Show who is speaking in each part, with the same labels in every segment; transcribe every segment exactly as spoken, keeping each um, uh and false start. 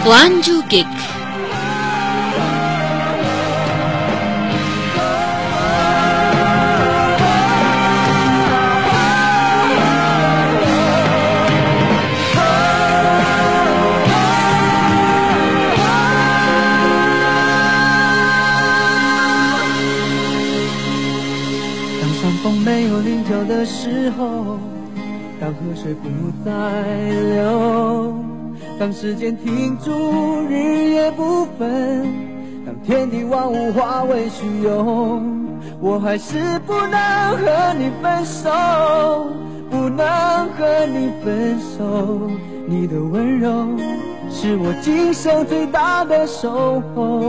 Speaker 1: Хуанжугэг
Speaker 2: 的时候，当河水不再流，当时间停住，日夜不分，当天地万物化为虚有，我还是不能和你分手，不能和你分手。你的温柔是我今生最大的守候。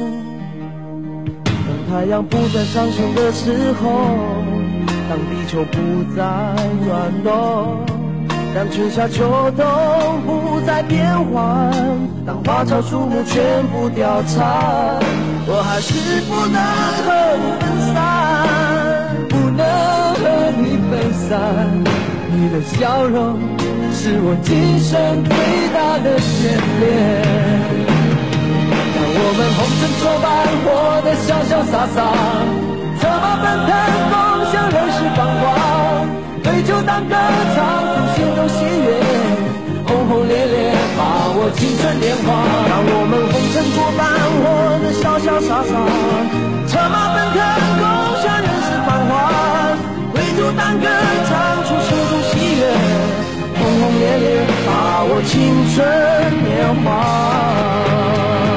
Speaker 2: 当太阳不再上升的时候，当地球不再转动，当春夏秋冬不再变换，当花草树木全部凋残，我还是不能和你分散，不能和你分散。你的笑容是我今生最大的眷恋。让我们红尘作伴，活得潇潇洒洒，策马奔腾，共享人世繁华，对酒当歌，唱出心中喜悦，轰轰烈烈把握青春年华。让我们红尘作伴，活得潇潇洒洒，策马奔腾，共享人世繁华，对酒当歌，唱出心中喜悦，轰轰烈烈把握青春年华。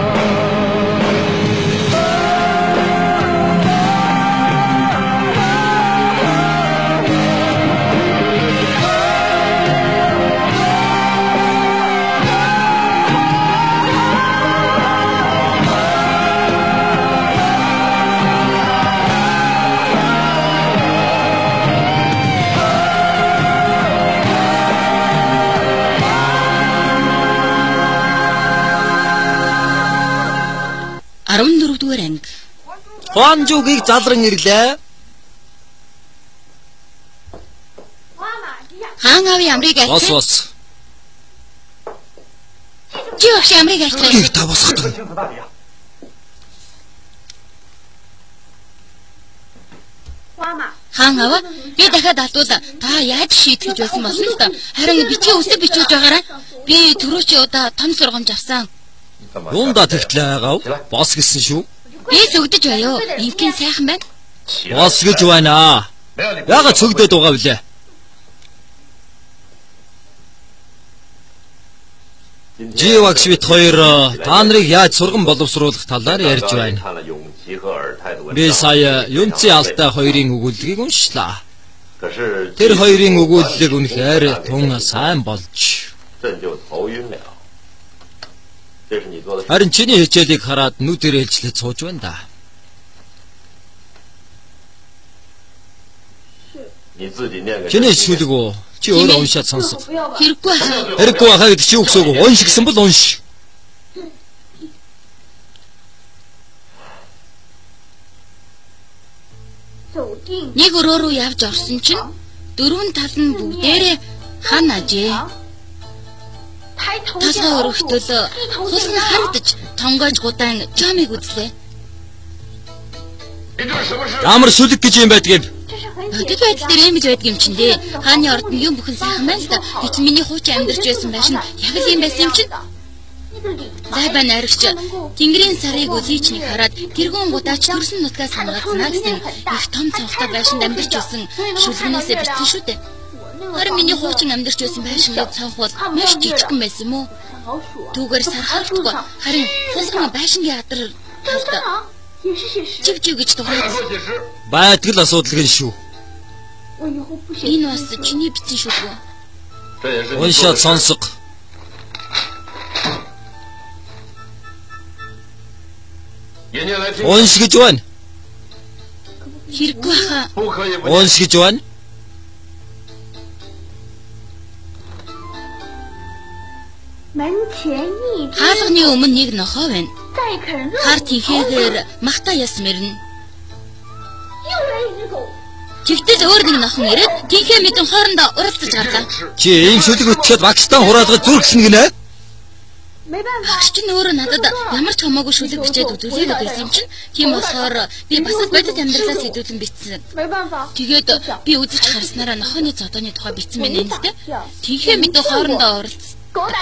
Speaker 1: арван дөрөвдүгээр анги.
Speaker 3: Хуанжугийг залран ирлээ.
Speaker 1: Хаан аав ямрыг альчээ.
Speaker 3: Бос бос.
Speaker 1: Чи багш ямрыг альчээ.
Speaker 3: Их та босгодог.
Speaker 1: Хаан аав би дахиад алдвал та яаж шийтгэж байсан болсон л да. Харин бичгийн үсэг бичүүлж байгаарай. Би түрүү чи удаа том сургамж авсан.
Speaker 3: Юунда тэгтлээ аав? Бос гэсэн шүү.
Speaker 1: Би сүгдэж байё. Ингийн сайхан байна.
Speaker 3: Бос гэж байна. Яагаад цөгдөд байгаа вүлээ? Живагш бит хоёр та нарыг яаж сургам боловсруулах талаар ярьж байна. Би сая Юнци Алтай хоёрын өгүүллэгийг уншлаа. Тэр хоёрын өгүүллэг үнэхээр тун сайн болж. Харин чиний хичээлийг хараад нүдээр ээлжлээд сууж байна да. Чиний шүлэг үү? Чи өөрөө уншаад сонсох.
Speaker 1: Хэрэггүй хаа.
Speaker 3: Хэрэггүй хаа гэдэг чи үгсөөгөө унш гэсэн бол унш.
Speaker 1: Нэг өрөө рүү явж орсон чинь дөрвөн тал нь бүгдээрээ хан ажээ. Талгаа өргөтөл хул нь харагдаж тонгоож гудаан жомыг үзлээ.
Speaker 3: Ямар шүлэг гэж юм байдаг юм?
Speaker 1: Хөдөл байдал дээр юм гэж байдаг юм чинь дээ. Хааны орд нь юм бүхэн сайхан байна л да. Гэвч миний хуучин амьдарч байсан байшин яг л юм байсан юм чинь. Лайба наригч Тэнгэрийн сарыг үлийчнийг хараад тэргүүн гудаач төрсөн нутгаас хамгаалснаа гэсэн их том цонхтой байшинд амьдарч байсан шүлгнээсээ бичсэн шүү дээ. Харин миний хуучин амьдарч байсан байшингийн цонх бол маш жижигхэн байсан юм уу? Түүгээр сархалдахгүй харин хулган байшингийн адар талд чив чив гэж дуурайд.
Speaker 3: Байдаг л асуудал гэн шүү.
Speaker 1: Энэ бас чиний бичсэн шүү дээ.
Speaker 3: Уншаад сонсог. Унш гэж байна.
Speaker 1: Хэрэггүй хаа.
Speaker 3: Унш гэж байна.
Speaker 1: Хаалганы өмнө нэг нохоо байна. Хар тинхээгээр махта яс мэрнэ. Тэгтэл өөр нэг нохон ирээд тинхээ мэдэн хоорондоо уралцаж гарлаа.
Speaker 3: Чи ийм шүлэг өтчихэд багштан хураалгаж зүрхсэн гинэ?
Speaker 1: Багш чинь өөрөө надад ямар ч хамаагүй шүлэг бичээд үзүүлээд байсан юм чинь. Тийм болохоор би бас бодит амьдралаас хэдүүлэн бичсэн. Тэгээд би үзэж харснараа нохооны зодооны тухай бичсэн байна нэ. Тийхээ мэдээ хоорондоо оролцсон.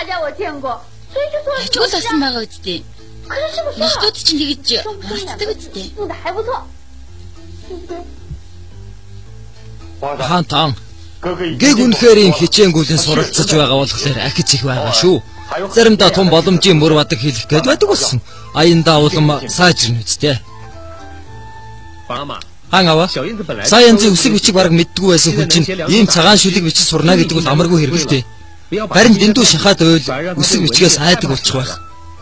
Speaker 1: Ажигласан байгаа үстэй. Нохтууд чинь тэгэж оролцдог үстэй.
Speaker 3: Хаан таан. Гэг үнэхээр хичээнгүүлэн суралцж байгаа болохоор ахиж их байгаа шүү. Заримдаа том боломжийн мөр бадаг хэлэх гээд байдаг болсон. Аяндаа улам сайжирна үстэй. Хаан аваа. Саянзын үсэг бичиг бараг мэддэггүй байсан хүн чинь ийм цагаан шүлэг бичиж сурна гэдэг бол амаргүй хэрэгэлтэй. Харин дэндүү шахаад байвал үсэг бичгээс айдаг болчих байх.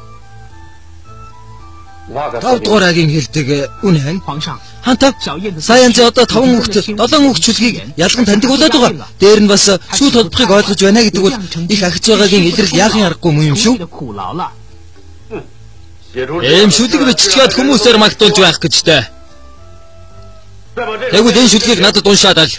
Speaker 3: Тав дугаар агийн хэлдэг үнэн. Хантав. Саянзын одоо таван хүүхэд, долоон хүүхэд шүлгийг ялган таньдаг болоод байгаа. Дээр нь бас шүүд толбохыг ойлгож байна гэдэг бол их ахиж байгаагийн илрэл яахын аргагүй юм шүү. Эм шүлэг биччихээд хүмүүсээр магтуулж байх гэж дээ. Тэгвэл энэ шүлгийг надад уншаад ал.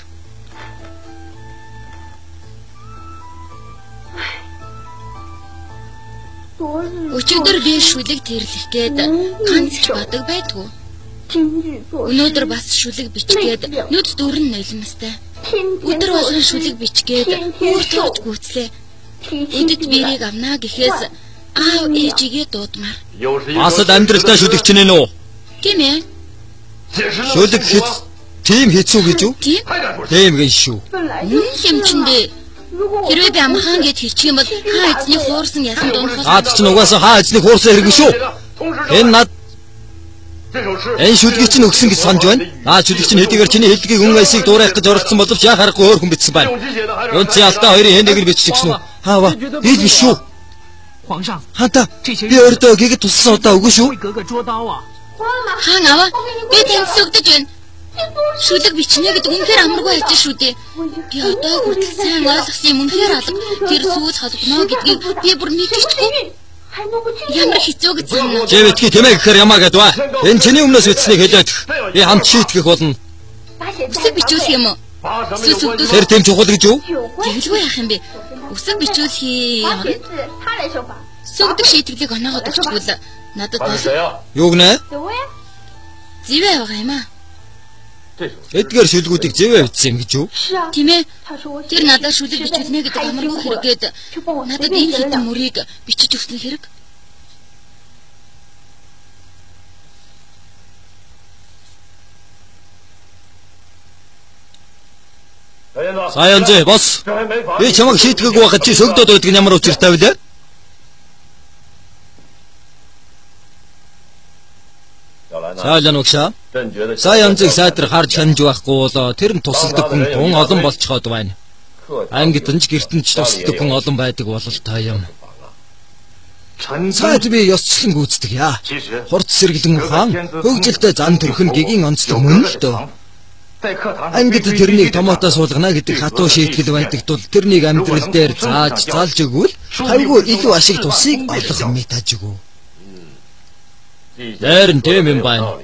Speaker 1: Өчигдөр би шүлэг тэрлэх гээд ганц ч бадаг байдгүй. Өнөөдөр бас шүлэг бичгээд нүд дүрэн нулимстай. Өдөр болгон шүлэг бичгээд өөртөө гүйцлээ. Эдэд бэрийг авнаа гэхээс аав ээжигээ дуудмаар.
Speaker 3: Асад амьдралдаа шүлэгч нэ нөө.
Speaker 1: Тийм ээ.
Speaker 3: Шүлэг хэд тийм хэцүү гэж үү? Тийм гэн шүү.
Speaker 1: Үнэн юм чинь дээ. Хэрвээ би амхан гэд хэлчих юм бол хаа эзний хуурсан ялан дуунахаас
Speaker 3: Аад чинь угаасаа хаа эзний хуурсан хэрэг шүү. Энэ над энэ шүлгийг чинь өгсөн гэж санаж байна. Наа шүлэг чинь хэдийгээр чиний хэлдгийг өн айсыг дуурайх гэж оролцсон боловч яа харахгүй өөр хүн бичсэн байна. Өнцгийн алдаа хоёрын хэн нэг нь биччих гэнэ үү? Хаава. Би биш шүү. Ханта би өөртөө гэгэд туссан удаа үгүй шүү.
Speaker 1: хаан аваа. Би танд сүгдэж байна. Шүлэг бичнэ гэдэг үнэхээр амаргүй ажил шүү дээ. Би одоо хүртэл сайн ойлгосон юм үнэхээр алга. Тэр сүүл холбоно гэдгийг би бүр мэдчихгүй. Ямар хэцүү гэж санана.
Speaker 3: Чи битгий тэмээ гэхээр ямаа гэдэг ба. Энэ чиний өмнөөс үтснийг хэлээд би хамт шийтгэх болно.
Speaker 1: Үсэг бичүүлэх юм уу? Сүс өгдөл.
Speaker 3: Тэр тэм чухал гэж юу?
Speaker 1: Тэгэлгүй яах юм бэ? Үсэг бичүүлэх юм. Сүгдэг шийтгэлийг оноогод өгчгүүл надад бол
Speaker 3: юу гэнэ?
Speaker 1: Зэвээ байгаа юм аа.
Speaker 3: Эдгээр шүлгүүдийг зэвээ бичсэн юм гэж юу?
Speaker 1: Тийм ээ. Тэр надад шүлэг бичүүлнэ гэдэг амаргүй хэрэггээд надад энэ хэдэн мөрийг бичиж өгсөн хэрэг.
Speaker 3: Саянзэ бос. Би чамайг шийтгээг байхад чи сөгдөөд байдаг нь ямар учиртай вэ? Саалан өгшаа. Саянзыг сайдар харж ханж байхгүй болоо тэр нь тусалдаг хүн тун олон болцоход байна. Ангид нь ч гэртэн ч тусалдаг хүн олон байдаг бололтой юм. Цаад би ёсчлон гүйцдэг яа. Хурц сэргэлэн ухаан хөгжилтэй зан төрхөн гигийн онцлог мөн л дөө. Ангид тэрнийг томотоо суулгана гэдэг хатуу шийтгэл байдаг тул тэрнийг амьдрал дээр зааж залж өгвөл хайгуу илүү ашиг тусыг олох мэдэж өгөө. Дээр нь тэм юм байна.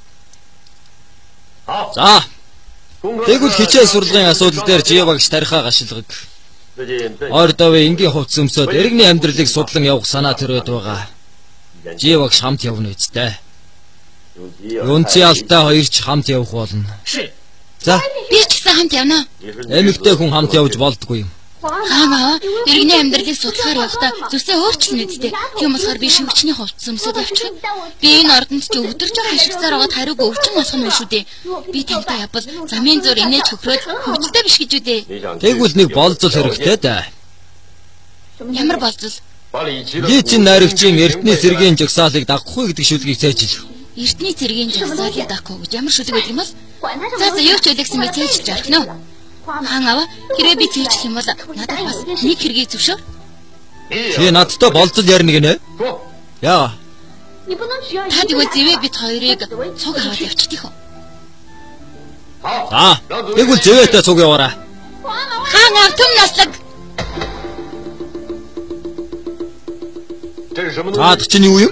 Speaker 3: За. Тэгвэл хичээл сурлагын асуудал дээр жи багш тарихаа гашилгаг. Ордовын энгийн хувцс өмсөд иргэний амьдралыг судлан явах санаа төрөөд байгаа. Жи багш хамт явна үстэй. Үнцгийн алдаа хоёр ч хамт явах болно. За.
Speaker 1: Би ч гэсэн хамт явна.
Speaker 3: Эмэгтэй хүн хамт явж болдгүй юм.
Speaker 1: Хаана иргэний амьдралыг судлахаар явахдаа зүсээ өөрчлөн үсттэй. Тийм болохоор би шивгчний хувцс өмсөд явчих. Би энэ ордонд ч өдөрч хашигсаар аваад хариуг өвчин болох юм шүү дээ. Би тантай явбал замын зур инээж хөхрөөд хөвчтэй биш гэж үү дээ.
Speaker 3: Тэгвэл нэг болзол хэрэгтэй да.
Speaker 1: Ямар болзол?
Speaker 3: Лизийн найрагчийн эртний цэргийн жагсаалыг дагахгүй гэдэг шүлгийг цээжил.
Speaker 1: Эртний цэргийн жагсаалыг дагахгүй гэж ямар шүлэг байдаг юм бол? За за юу ч үлэгсэн мэт цээжж арах нь. Хаан аваа хэрэг би цээжлэх юм бол надад бас нэг хэргийг зөвшөө.
Speaker 3: Чи надтай болзол ярина гинэ? Яа.
Speaker 1: Та тэгвэл зэвээ бит хоёрыг цуг аваад явчихдгийг хөө.
Speaker 3: За, тэгвэл зэвээтэй цуг яваарай.
Speaker 1: Хаан ав түм наслаг.
Speaker 3: Таад чинь юу юм?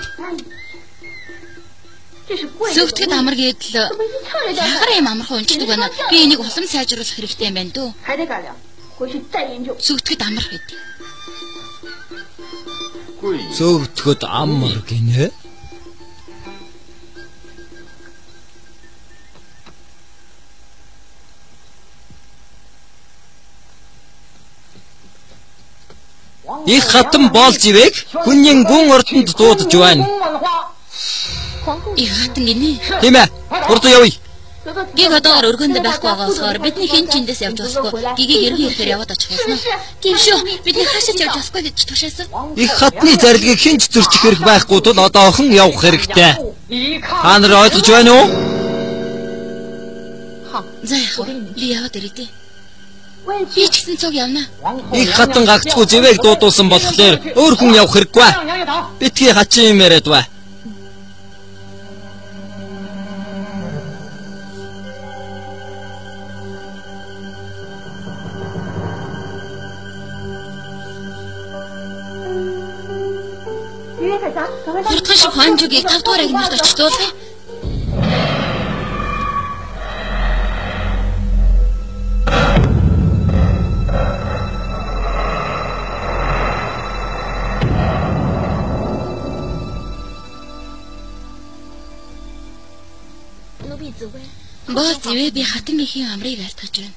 Speaker 1: Сүгтгэд амар гэдэл ягаар юм амархан унцдаг байна. Би энийг улам сайжруулах хэрэгтэй юм байна дөө. Сүгтгэд амар гэдэг.
Speaker 3: сөөгдөхөд амар гинэ. Их хатан боол зэвэг хүнийн гүн ордонд дуудаж байна.
Speaker 1: Их хатан гинэ.
Speaker 3: Тийм ээ. Урд явъя.
Speaker 1: Гэг одоогоор өргөнд байхгүй байгаа болохоор бидний хэн ч эндээс явж болохгүй. Гэгийг эргэн ирэхээр яваад очих болно. Тийм шүү. Бидний хаашаач явж болохгүй гэж тушаасан.
Speaker 3: Их хатны зарилгыг хэн ч зөрчих хэрэг байхгүй тул одоохон явах хэрэгтэй. Та нар ойлгож байна уу?
Speaker 1: За яах вэ? Би яваад ирээ дээ. Би ч гэсэн цог явна.
Speaker 3: Их хатан гагцгүй зэвэг дуудуулсан болохоор өөр хүн явах хэрэггүй. Битгий хачин юм яриад бай.
Speaker 1: Хурдхан шиг хонжугийг тав дугаар агнарт очиж дуулъя. Боо зэвэ би хатан ихийн амрыг айлтгаж байна.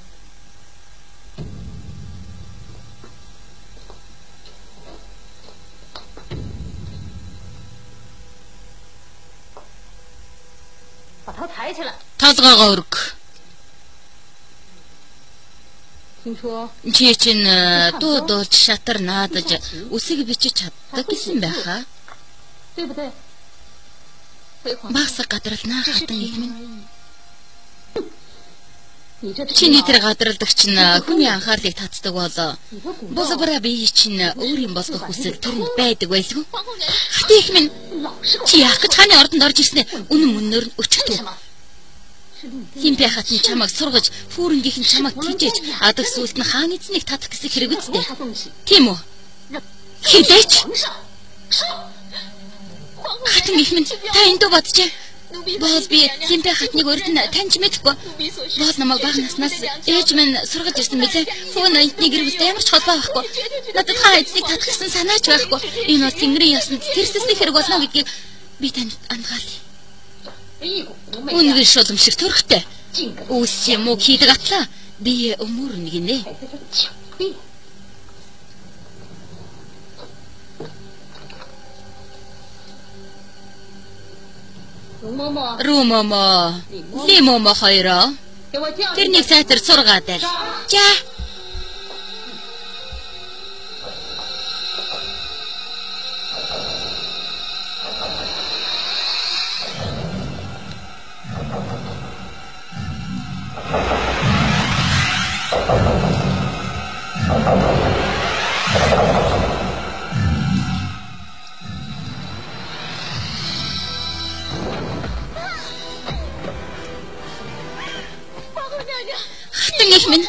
Speaker 1: Тазгаагаа өрг. Чи чинь дуу дуулж шатар наадаж үсэг бичиж чаддаг гэсэн байхаа. Багсаг гадралнаа хатан их минь. Чиний тэр гадралдагч нь хүний анхаарлыг татдаг болоо. Болбора бие чинь өөрийн болгох хүсэл төрөнд байдаг байлгүй. Хатан их минь. Чи яах гэж хааны ордонд орж ирсэн ээ? Үнэн мөннөр өчтөө. Химпи хатан чамайг сургаж, фүүрэнгийнхэн чамайг тийжээж, адаг сүлт нь хаан эзнийг татах гэсэн хэрэг үстэй. Тийм үү? Хидээч. Хатан их минь, та энд бодчихъя. Бол би химпи хатныг урд нь таньж мэдэхгүй. Бол намайг бага наснаас ээж минь сургаж ирсэн мэлээ. Фүүн эндний гэрэлтэй ямар ч холбоо байхгүй. Надад хаан эзнийг татах гэсэн санаач байхгүй. Энэ бол Тэнгэрийн ёсонд тэрсэсний хэрэг болно гэдгийг би танд анхаалъя. Үнэхээр шуламжиг төрхтэй. Үс юм уу хийдэг атлаа. Би өмөр нэг нэ. Румомо. Лимомо хоёроо. Тэрнийг сайтар сургаад байл. За. Хатан их минь.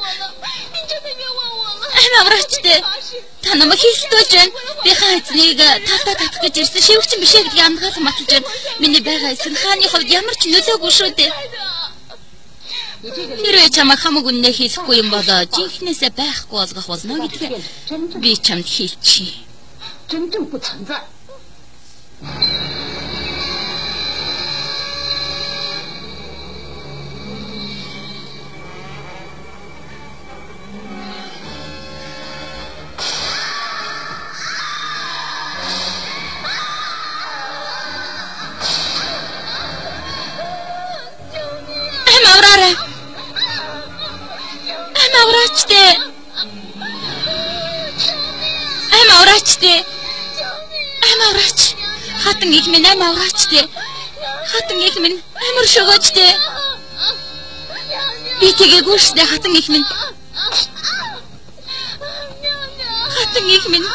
Speaker 1: Амаврачтэй. Та намайг хийстөөж байна. Би хаан эзнийг татаа татах гэж ирсэн шивгчин биш ээ гэдгийг анхаалсан маталж байна. Миний байгаа эсрэг хааны хувьд ямар ч нөлөөгүй шүү дээ. Хэрвээ чамайг хамаг үннээ хийхгүй юм бол жинхнээсээ байхгүй болгох болно гэдгийг би чамд хэлчихье. Амаврачтэй. Амаврачтэй. Амаврач. Хатан их минь амаврачтэй. Хатан их минь амар шогоочтэй. Би тэгээгүй штэ хатан их минь. Хатан их минь.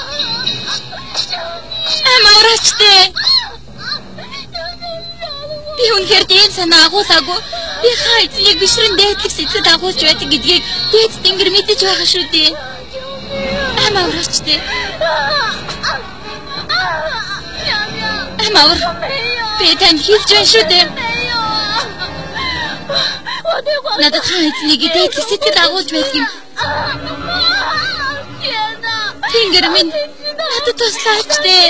Speaker 1: Амаврачтэй. Би үнэхээр дээн санаа агуулаагүй. Би хаа эзнийг бишрэн дээдлэх сэтгэд агуулж байдаг гэдгийг дээд Тэнгэр мэдэж байгаа шүү дээ. Амаврачтэй. Амавр. Би танд хэлж байна шүү дээ. Надад хаа эзнийг дээдлэх сэтгэд агуулж байдаг юм. Тэнгэр минь надад надад туслаач дээ.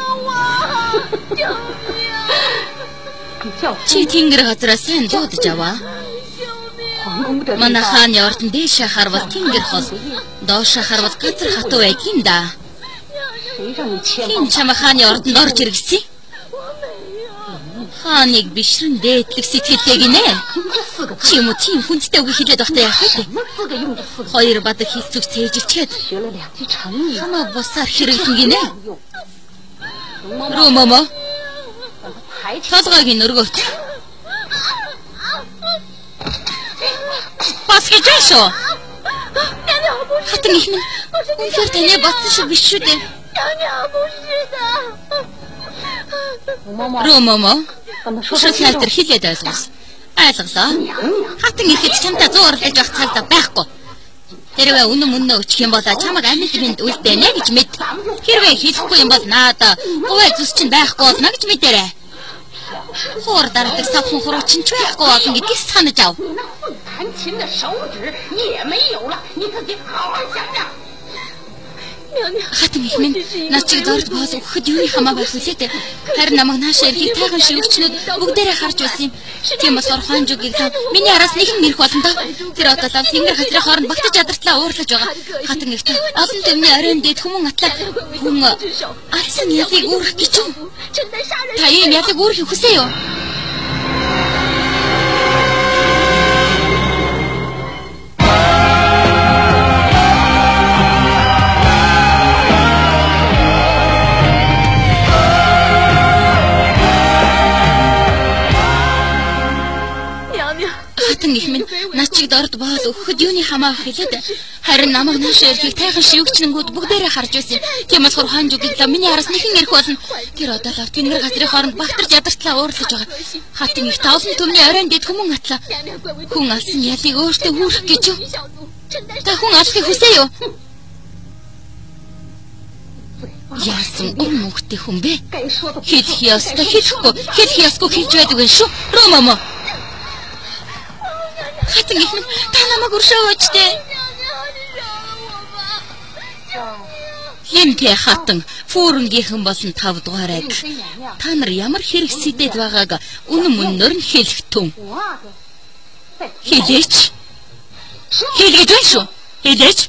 Speaker 1: Чи тэнгэр газараа сайн дуудаж аваа. Манай хааны ордон дээшээ харвал тэнгэр хол, доошоо харвал газар хатуу байдгийн да. Хин чамаа хааны ордонд орж иргэсэн? Хааныг бишрэн дээдлэх сэтгэлтэй гинэ. Чи юм уу тийм хүндтэй үг хэлээд багтаа яах вэ? Хоёр бадаг хийцүүг цээжичээд хамаа босаар хэрэглэн гинэ. Руу мамо. Толгойг нөргөөч. Бас гэж шүү. Хатан их минь. Үнэхээр таны батсан шиг биш шүү дээ. Руу мамо. Шүсэлтэр хилээд ойлгосон. Ойлголоо. Хатан ихэд чамтай зуурлаж явах цаг байхгүй. Хэрвээ үнэн мөнөө өчх юм бол чамаг амьд бинд үлдээнэ гэж мэд. Хэрвээ хэлэхгүй юм бол наада говь зүс чинь байхгүй болно гэж мэдэрэ. Хуур дараадаг савхан хуруучин ч байхгүй болно гэдгийг санаж ав. Хатан их минь начиг дорд боол өгөхөд юуны хамаа байх үлээ. Харин намайг наашаа эрхийг тайхан шивгчнүүд бүгдээрээ харж байсан юм. Тийм болохоор хонжуугийг та миний араас нэгэн ирэх болно доо. Тэр одоо лав тэнгэр хасрын хооронд багтаж ядартлаа уурлаж байгаа. Хатан ихтэй олон төмний оройн дэд хүмүүн атлаа хүн алсан ялыг үүрэх гэж юм. Та ийм ялыг үүрэх хүсээ юу? Хатан их минь начиг дорд боол өгөхөд юуны хамаа хэлээд харин намайг наашаа эрхийг тайхан шивгчнэнгүүд бүгдээрээ харж байсан. Тийм болохоор хонжуугийг л миний араас нэхэн ирэх болно. Тэр одоо л тэнгэр газрын хооронд багтарч ядартлаа уурлаж байгаа. Хатан их тавлан төмний оройн дэд хүмүүн атлаа. Хүн алсан ялыг өөртөө үүрэх гэж юу? Та хүн алахыг хүсээ юу? Яасан ум мөнгөтэй хүн бэ? Хэлэх ёстой хэлэхгүй, хэлэх ёсгүй хэлж байдаг юм шүү. Руу мамо. Хатан их минь та намайг өршөөгөөч дээ. Хэмтэй хатан фүүрэнгийнхэн болон тав дугаар аг. Та нар ямар хэрэг сэдэд байгааг үнэн мөнөөр нь хэлэх түн. Хэлээч. Хэлгэж байна шүү. Хэлээч.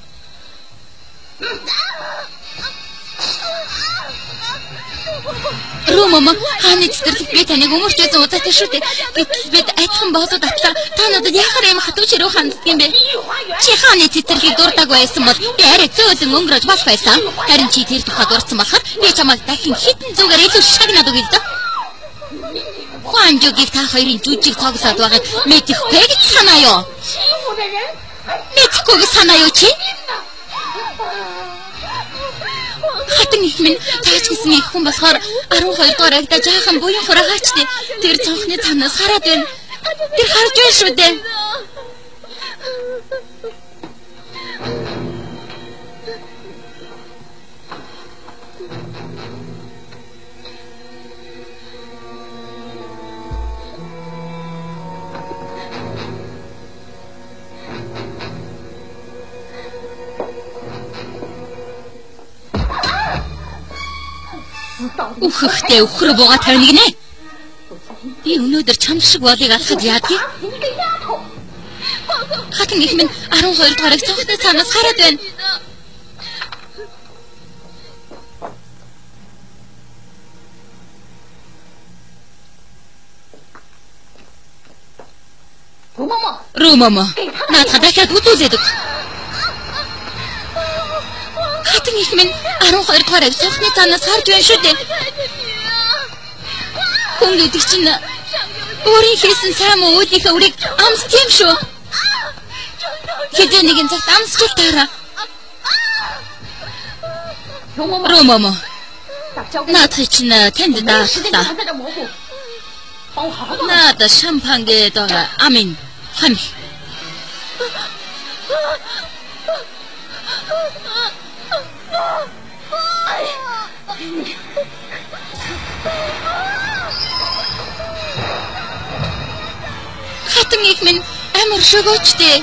Speaker 1: Руу мамо, хааны цэцэрлэг би таныг өмөрч байсан удаатай шүү дээ. Гэтэл бид айдхан болоод атлаа. Та надад яхаар юм хатуу чирүү ханддаг юм бэ? Чи хааны цэцэрлэгийг дурдаг байсан бол би арай зөөлөн өнгөрөөж болох байсан. Харин чи тэр тухай дурдсан болохоор би чамайг дахин хитэн зүгээр илүү шагнаад өгье л дөө. Хонжуугийг та хоёрын жүжиг тоглоод байгааг мэдэхгүй гэж санаа юу? Мэдэхгүй гэж санаа юу чи? Хатан их минь таач гэсэн их хүн болохоор арван хоёр дугаар агдаа жаахан буян хурагаачдээ тэр цонхны цанаас хараад байна. Тэр харж байна шүү дээ. Үхэхтэй өхрө бууга тавина гинэ. Би өнөөдөр чам шиг болыг алхад яадгийг. Хатан их минь арван хоёр дугаарыг цонхны цаанаас хараад байна. Руу мамо, наадах дахиад үзүүлээд өг. Хатан их минь арван хоёр дугаарыг цонхны цаанаас харж байна шүү дээ. Хүн гэдэг чинь өөрийн хийсэн сайн муу үйлийнхээ үрийг амс тийм шүү. Хэдэн нэгэн цагт амсч таараа. Руу мамо, наадах чинь тэнд даахлаа. Наад шампан гэдэг амин хам. Хатан их минь амар шогоочтэй.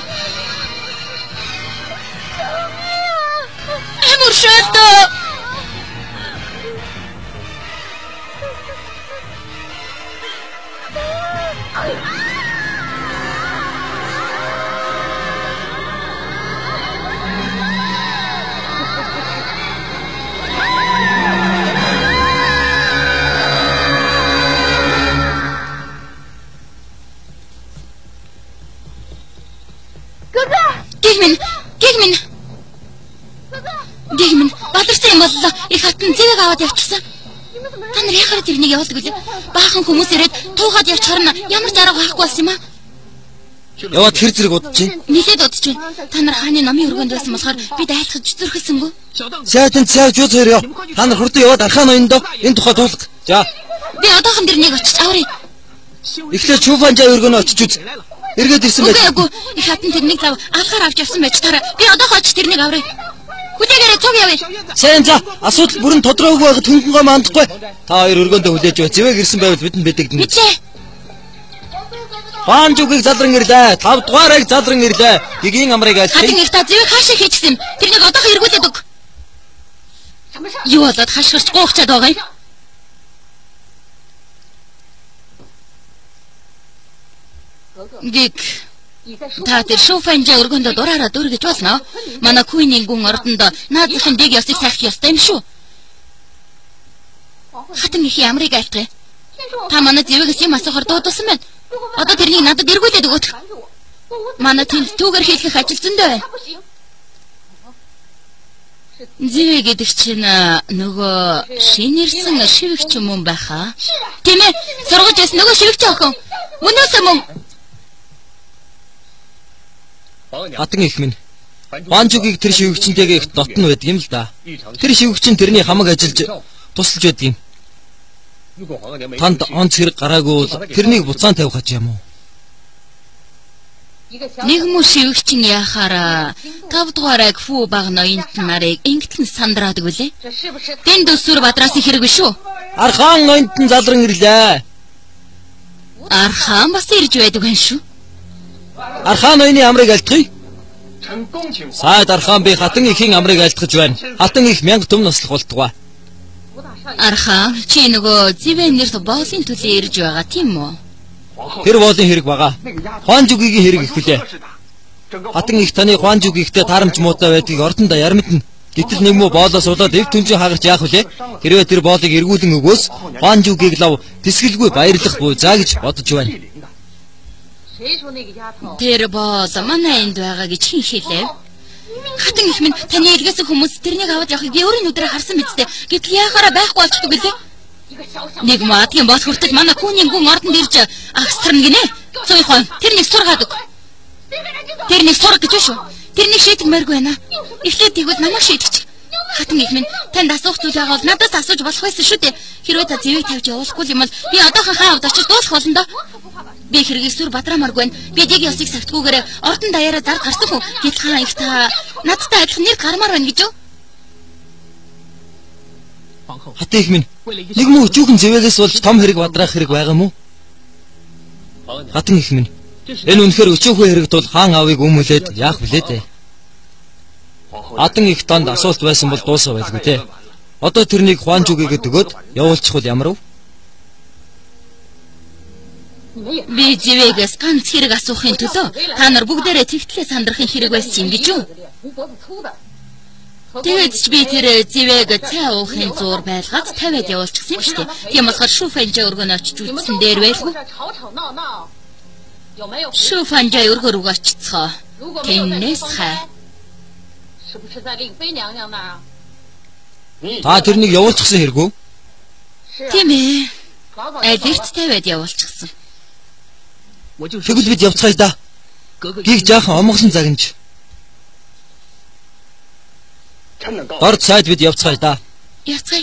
Speaker 1: Амар шоолдоо. Дэгмэн бадарсан юм боллоо. Их хатан зэвэг аваад явчихсан. Та нар яхаар тэрнийг явуулдаг үлээ? Баахан хүмүүс ирээд туухад явчихаар нь ямар ч арга байхгүй болсон юм аа.
Speaker 3: Яваад хэр зэрэг удаж чинь?
Speaker 1: Нилээд удаж чинь. Та нар хааны номын өргөнд байсан болохоор би дайлахад зүрхэлсэнгүү.
Speaker 3: Сайдан цааж юу хоёр яа. Та нар хурдан яваад архаа ноёндоо энэ тухай туулах. За.
Speaker 1: Би одоохон тэрнийг очиж аварыг.
Speaker 3: Эхлээд Шуфанжаа өргөнөө очиж үз. Эргээд ирсэн байж.
Speaker 1: Үгүй үгүй. Их хатан тэрнийг зав алхаар авч явсан байж таараа. Би одоохон очиж тэрнийг аварыг. Хүлээгээрээ цуг явъя.
Speaker 3: Сайн за. Асуудал бүрэн тодорхойгүй байхад хөнгөнгөө мандахгүй. Та хоёр өргөндөө хүлээж бай. Зэвэг ирсэн байвал бидэнд бэдэгдэнэ.
Speaker 1: Бичлээ.
Speaker 3: Панжугийг залран ирлээ. Тав дугаарыг залран ирлээ. Гигийн амрыг айлт.
Speaker 1: Хатан их та зэвэг хаашаа хийчихсэн юм. Тэрнийг одоохон эргүүлээд өг. Юу болоод хашгирч гоохчаад байгаа юм? Гик. Та тэр Шуфанжаа өргөндөө дураараа дүргэж болно. Манай Куйнийн гүн ордонд наадахын дэг ёсыг сайх ёстой юм шүү. Хатан их ямрыг айлтгая. Та манай зэвэгээс юм асуухаар дуудсан байна. Одоо тэрнийг надад эргүүлээд өгөөч. Манай тэнд түүгээр хийх ажил зөндөө байна. Зэвэг гэдэг чинь нөгөө шинэрсэн шивэгч юм уу байхаа? Тийм ээ. Сургаж байсан нөгөө шивэгч охин. Мөнөөс мөн.
Speaker 3: Хатан их минь. Панжугийг тэр шивэгчнтэйгээ их дотн байдаг юм л да. Тэр шивэгчин тэрний хамаг ажиллаж тусалж байдаг юм. Танд онц хэрэг гараагүй бол тэрнийг буцаан тавих гэж юм уу?
Speaker 1: Нэг муу шивэгчин яхаараа тав дугаарыг фүү баг ноёнт нарыг ингэтэн сандраадаг үлээ. Тэнд өсвөр бадраасан хэрэг биш үү?
Speaker 3: Архаан ноёнт нь залран ирлээ.
Speaker 1: Архаан бас ирж байдаг юм шүү.
Speaker 3: Архаан ноёны амрыг альтгая. Сайд архаан би хатан ихийн амрыг альтгаж байна. Хатан их мянга төм наслах болтугай.
Speaker 1: Архаан чи нөгөө зэвэн нэрт боолын төлөө ирж байгаа тийм үү?
Speaker 3: Тэр боолын хэрэг байгаа. Хуанжугийн хэрэг их үлээ. Хатан их таны Хуанжугийнхтэй таарамж муутай байдгийг ордондоо ярмидна. Гэтэл нэг муу боолоос удаад эв түнжин хагарч яах вүлээ? Хэрвээ тэр боолыг эргүүлэн өгөөс Хуанжугийг лав тэсгэлгүй баярлах буй заа гэж бодож байна. Тэр боол манай энд байгаа гэж хин хэлээ. Хатан их минь таны эргээс хүмүүс тэрнийг аваад явахыг би өөрийн нүдэрээ харсан биз дээ. Гэтэл яахаараа байхгүй болчихдог гэлээ. Нэг маадгийн бос хүртэл манай Куйнийн гүн ордонд ирж агстрна гинэ. Цойхон тэрнийг сургаад өг. Тэрнийг сурах гэж шүү. Тэрнийг шийдмээргүй байна. Эхлээд тэгвэл намайг шийдчих. Хатан их минь танд асуух зүйл байгаа бол надаас асууж болох байсан шүү дээ. Хэрвээ та зэвийг тавьж явуулахгүй юм бол би одоохон хаавд очиж дуулах болно доо. Би хэрэг сүр бадраамаргүй байна. Би дэг ёсыг сагтгүйгээр ордон даяараа зар гарсан хүн. Гэтэл хаан их та надтай адилхан нэр гармаар байна гэж юу? Хатан их минь нэг муу өчүүхэн зэвэгээс болж том хэрэг бадраах хэрэг байгаа юм уу? Хатан их минь энэ үнэхээр өчүүхэн хэрэг тул хаан аавыг өмүүлээд яах вүлээ дээ. Хатан их танд асуулт байсан бол дуусаа байлгүй те. Одоо тэрнийг Хуанжугийгээд өгөөд явуулчихвал ямар вэ? Би зэвэгээс ганц хэрэг асуухын төлөө та нар бүгдээрээ тэгтлээ сандрахын хэрэг байсан юм гэж юу? Тэгээд ч би тэр зэвэг цай уухын зур байлгаад тавиад явуулчихсан юм шүү дээ. Тийм болохоор Шуфанжаа өргөнө очиж үзсэн дээр байлгүй. Шуфанжаа өргөр рүү очицгоо. Тэнэс хай. Та тэрнийг явуулчихсан хэрэг үү? Тийм ээ. Алерт тавиад явуулчихсан. Тэгвэл бид явцгаая да. Гиг жаахан омголон загнаж. Дорд сайд бид явцгаая да. Явцгаая.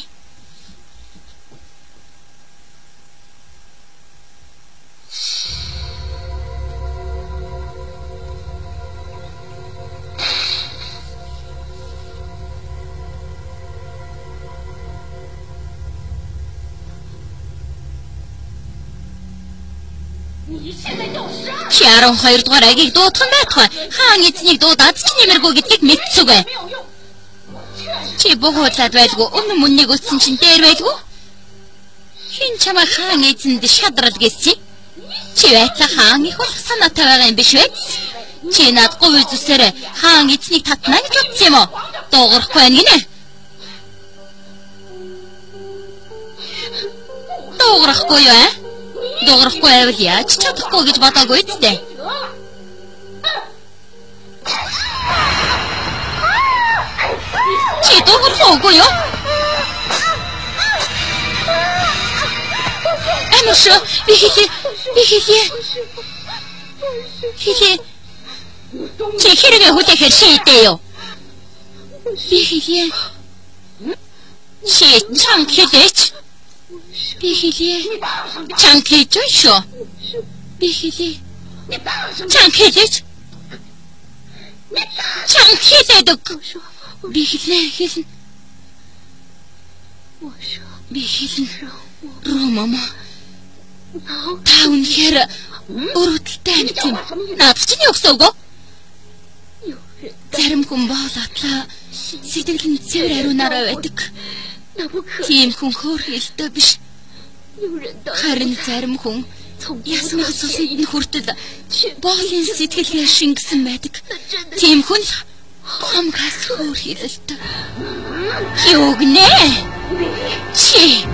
Speaker 3: Чарон хоёр дугаар агийг дуутхан байтугай. Хаан эзнийг дуудаад ч нэмэргүй гэдгийг мэдсүгэ. Чи богоодлаад байлгүй өмнө мөннийг өссөн чинь дээр байлгүй. Хин чамаа хаан эзэнд шадрал гэсэн. Чи байцаа хаан их болох санаатай байгаа юм биш үү? Чи над говь зүсээр хаан эзнийг татна гэж бодсон юм уу? Дуугарахгүй байна гинэ. Дуугарахгүй юу аа? Дуугарахгүй байвал яаж чадахгүй гэж бодоогүй үстэй. Чи
Speaker 1: 너무 보고요. 아무쇼, 비히히, 비히히, 히히, 제 히름에 호텔 시대요. 비히히, 시 창키데치, 비히히, 창키조쇼, 비히히, 창키데치, 창키데도 비히히, 비히히, 로마마. Та үнэхээр өрөвдөлтэй амьд юм. Наад чинь өгсөөгөө. Зарим хүн боол атлаа сэтгэл нь цэвэр ариунаараа байдаг. Тийм хүн хөөрхөлтэй биш. Харин зарим хүн ясмын цуснд нь хүртэл боолын сэтгэлгээ шингэсэн байдаг. Тийм хүн хомгас хөөрхөлтэй. Юу гинэ? Чи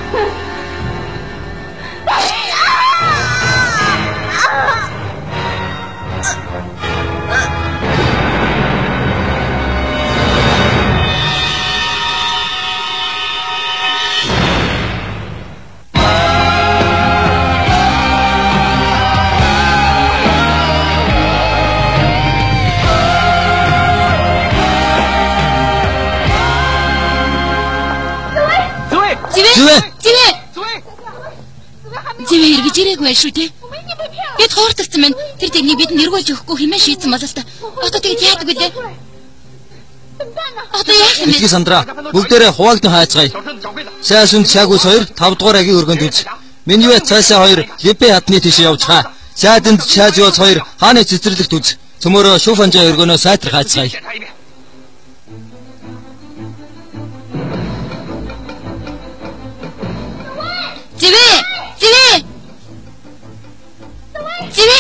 Speaker 1: Зэвэ эргэж ирээгүй шүү дээ. Бид хоортолцсон байна. Тэр тэгнийг бид нэргүүлж өгөхгүй хэмээн шийдсэн болол та. Одоо тэгээд яадаг вэ? Одоо яах юм бэ?
Speaker 3: Битгий Сандра, бүгдээрээ хуваагдсан хайцгаая. Сайшин Чагус хоёр тав дугаар агийн өргөнд үз. Минивэ цаасаа хоёр Липе хатны тийш явж хаа. Сайданд Чажиос хоёр хааны цэцэрлэгт үз. Цөмөрөө Шуфанжаа өргөнөө сайтар хайцгаая.
Speaker 1: Зэвэ! Зэвэ! Зэвэ!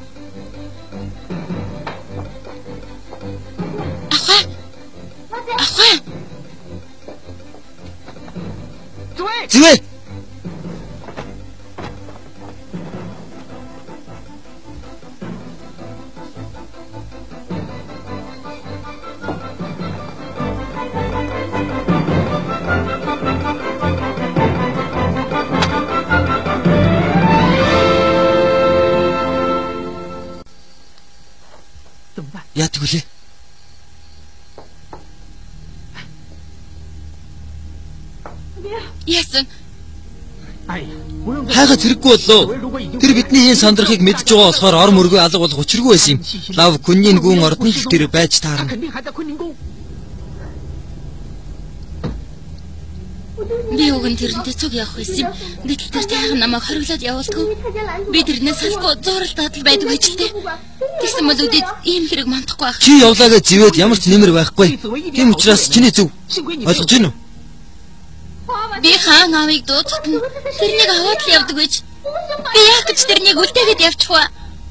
Speaker 1: Ахаа! Ахаа!
Speaker 3: Зэвэ! Яадаг үлээ?
Speaker 1: Яасан?
Speaker 3: Хайгаа зэрэггүй боллоо. Тэр бидний энэ сандрахыг мэдж байгаа болохоор ор мөргөө алга болох учиргүй байсан юм. Лав Күнийн гүн ордон хил дээр байж таарна.
Speaker 1: Би өгөн тэрнтэй цуг явах байсан юм. Гэтэл тэр тайхан намайг хориглоод явуулдгүй. Би тэрнээс салахгүй зурал дадал байдаг ажилтэй. Тэгсэн бол үдээд ийм хэрэг мандахгүй байх.
Speaker 3: Чи явлаагаа зивээд ямар ч нэмэр байхгүй. Тийм учраас чиний зөв. Ойлгож байна уу?
Speaker 1: Би хаан аавыг дуудсан. Тэрнийг аваад л явдаг байж. Би яах гэж тэрнийг үлдээгээд явчих вэ?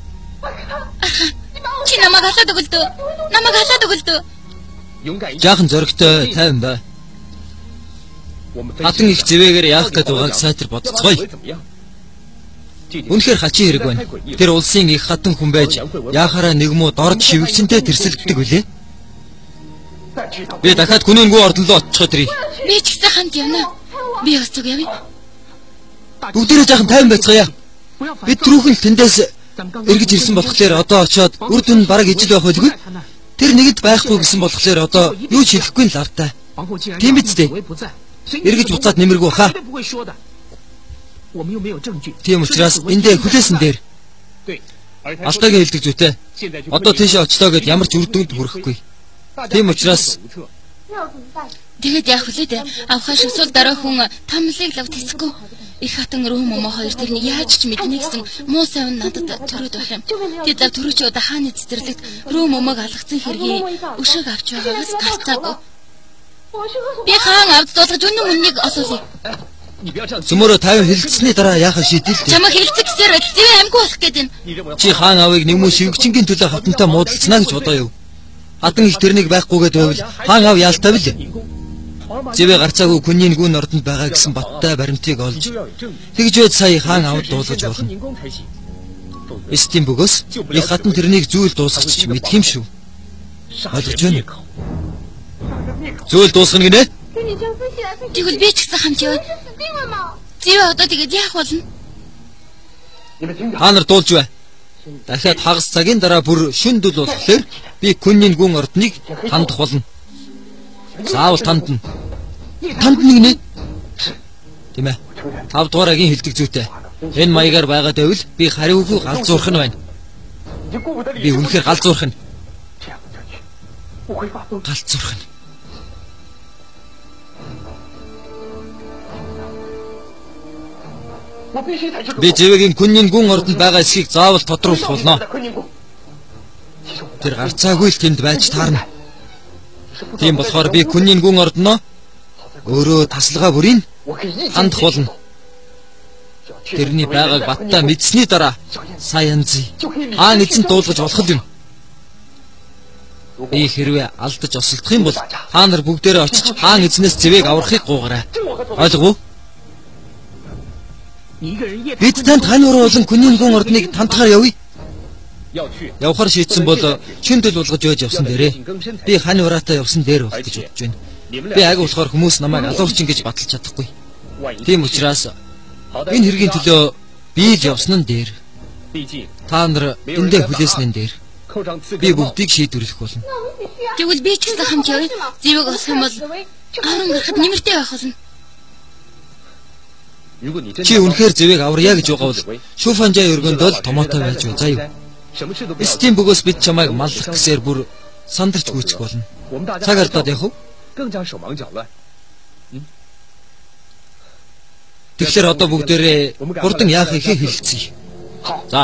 Speaker 1: Чи намайг халаад өгөлдөө. Намайг халаад өгөлдөө.
Speaker 3: Жаахан зөрөгтэй тайван бай. Хатан их зэвэгээр яах гээд байгааг сайтар бодцгоё. Үнэхээр хачин хэрэг байна. Тэр улсын их хатан хүн байж яахаараа нэгмүү дорд шивгчэнтэй тэрсэлддэг үлээ. Би дахиад Күнийн гүн ордон руу очиход ирье.
Speaker 1: Би ч гэсэн хамт явна. Би бас цуг явъя.
Speaker 3: Бүгдээрээ жаахан тайван байцгаая. Бид түрүүхэн тэндээс эргэж ирсэн болохоор одоо очиод үр дүн бараг ижил байх байлгүй. Тэр нэгэд байхгүй гэсэн болохоор одоо юу ч хэлэхгүй л автай. Тийм биз дээ. Эргэж буцаад нэмэргүй хаа. Тийм учраас эндээ хүлээсэн дээр Алтайгийн хэлдэг зүйтэй. Одоо тийшээ очлоо гэд ямар ч үр дүнд хүрэхгүй. Тийм учраас
Speaker 1: тэгээд яах вэ дээ? Авхаа шүсэл дараа хүн тамлыг лав тэсэхгүй. Их хатан руу момо хоёр тэрний яаж ч мэднэ гэсэн муу савн надад төрөөд байх юм. Тэгээд зав төрөөч удаа хааны цэцэрлэгт руу момог алгацсан хэргийг өшөөг авч байгаагаас гарцаагүй. Би хаан авд дуулгаж үнэн үннийг олоолъя.
Speaker 3: Цөмөрөө тайван хэлэлцсэний дараа яахаа шийдэл дээ.
Speaker 1: Чамаа хэлэлцэх гэсээр зэвэ амгүй болох гээд байна.
Speaker 3: Чи хаан аавыг нэгмүү шивгчингийн төлөө хатантай муудалцнаа гэж бодоо юу? Хатан их тэрнийг байхгүйгээд байвал хаан аав яалтаа бил. Зэвэ гарцаагүй Күнийн гүн ордонд байгаа гэсэн баттай баримтыг олж тэгж байд сая хаан аавд дуулгаж болно. Эстийн бөгөөс их хатан тэрнийг зүйл дуусгач ч мэдх юм шүү. Ойлгож байна уу? Зүйл дуусгана гинэ.
Speaker 1: Тэгвэл би ч гэсэн хамт явна. Зэвээ одоо тэгээд яах болно?
Speaker 3: Та нар дуулж бай. Дахиад хагас цагийн дараа бүр шүндэл болохоор би күнний гүн ордныг тандах болно. Заавал тандна. Тандна гинэ. Тийм ээ. Тав дугаарагийн хэлдэг зүйтэй. Энэ маягаар байгаа дэвэл би хариугүй галзуурах нь байна. Би үнэхээр галзуурах нь. Галзуурах нь. Би зэвэгийн күнний гүн ордонд байгаа эсхийг заавал тодруулах болно. Тэр гарцаагүй л тэнд байж таарна. Тийм болохоор би күнний гүн ордноо өөрөө тасалгаа бүрийн хандах болно. Тэрний байгааг баттай мэдсэний дараа саянзи хаан эзэнт дуулгаж болох юм. Би хэрвээ алдаж осолдох юм бол та нар бүгдээрээ очиж хаан эзнээс зэвийг аврахыг гуугарай. Ойлгов уу? Бид танд хань уруу болон күнний гүн ордныг тантахаар явъя. Явхаар шийдсэн бол шүндэл болгож байж явсан дээрээ. Би хань ураатай явсан дээр байх гэж бодож байна. Би аяг болохоор хүмүүс намайг алуурчин гэж баталж чадахгүй. Тийм учраас энэ хэргийн төлөө би л явсан нь дээр. Та нар эндээ хүлээсэн нь дээр. Би бүгдийг шийдвэрлэх болно.
Speaker 1: Тэгвэл би ч гэсэн хамт явъя. Зэвэг олох юм бол авран гарахад нэмэртэй байх болно.
Speaker 3: Чи үнэхээр зэвийг аврая гэж байгаа бол шүүфанжаа өргөнд л томоотой байж уу. За юу. Стим бөгөөс бид чамайг маллах гэсээр бүр сандарч гүйцэх болно. Цаг ардаад явах уу? Тэгэхээр одоо бүгдээрээ хурдан яах ихээ хэлцгээе. За.